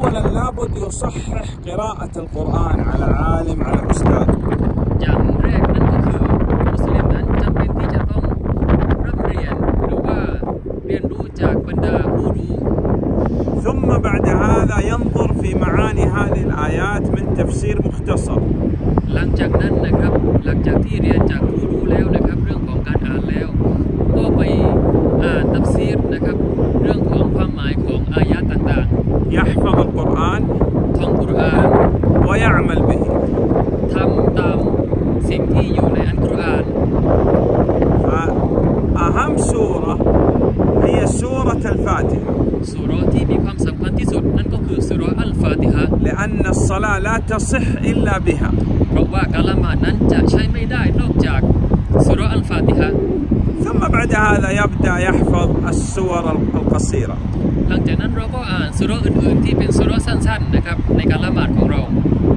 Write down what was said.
أولا لابد يصحح قراءة القرآن على عالم على أستاذ. อย่างแรกนั่นก็คือมุสลิมนั้นจำเป็นที่จะต้องร่ำเรียนหรือว่าเรียนรู้จากบรรดาผู้รู้ ثم بعد هذا ينظر في معاني هذه الآيات من تفسير مختصر. หลังจากนั้นนะครับหลังจากที่เรียนจากผู้รู้แล้วนะครับเรื่องของการอ่านแล้วก็ไปอ่านตัฟซีรนะครับเรื่องของความหมายของอายะต่างๆ يحفظ القرآن ท่องกุรอาน ويعمل به ทำตามสิ่งที่อยู่ในอัลกุรอาน فأهم سورة هي سورة الفاتحة ซูเราะห์ที่มีความสำคัญที่สุดนั่นก็คือซูเราะห์อัลฟาติฮะห์ لأن الصلاة لا تصح إلا بها เพราะว่าการละหมาดนั้นจะใช้ไม่ได้นอกจากซูเราะห์อัลฟาติฮะห์ ثم بعد هذا يبدأ يحفظ السور القصيرة หลังจากนั้นเราก็อ่านซูเราะห์อื่นๆที่เป็นซูเราะห์สั้นๆนะครับในการละหมาดของเรา